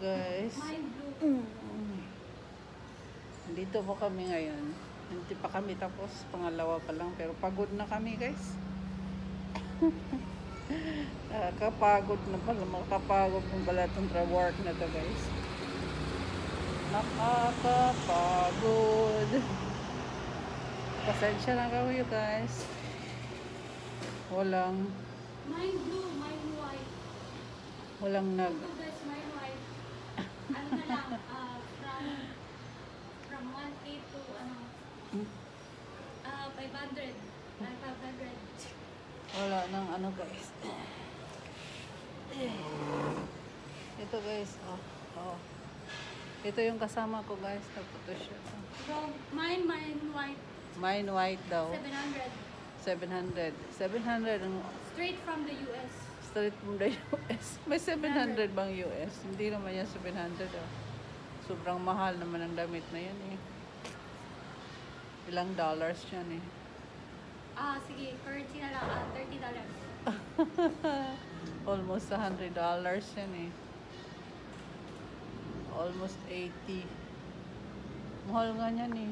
guys. Dito po kami ngayon. Hindi pa kami tapos. Pangalawa pa lang. Pero pagod na kami guys. Kapagod na pala. Makapagod na pala itong work na to guys. Nakakapagod. Pasensya na kayo guys. Walang mine blue, mine white. Walang nag Ito guys, mine white. Ano na lang, from 1K to 500. 500. Wala nang ano guys. Ito guys, oh. Ito yung kasama ko guys, nagphotoshop. From mine white. Mine white daw. 700. 700 ang Straight from the US. straight from the US. May 700 bang US? Hindi naman yan 700 ah. Sobrang mahal naman ang damit na yan eh. Ilang dollars yan eh. Sige, currency na lang, $30. Almost $100 yan eh. Almost 80. Mahal nga yan eh.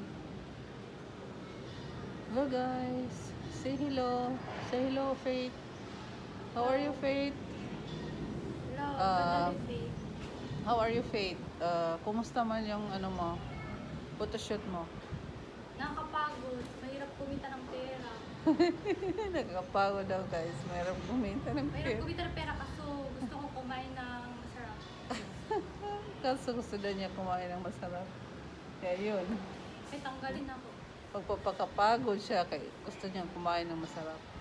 Hello guys. Say hello. Say hello, Faith. How are you, Faith? Hello, Faith. How are you, Faith? Kumusta man yung ano mo? Photoshoot mo? Nakakapagod. Mahirap kumita ng pera. Nakakapagod daw guys. Mayroong kumita ng Mahirap pera. kumita ng pera kaso gusto ko kumain ng masarap. Kaso gusto na niya kumain ng masarap. Kaya yun. May tanggalin ako. Pagpapakapagod siya, kaya gusto niya kumain ng masarap.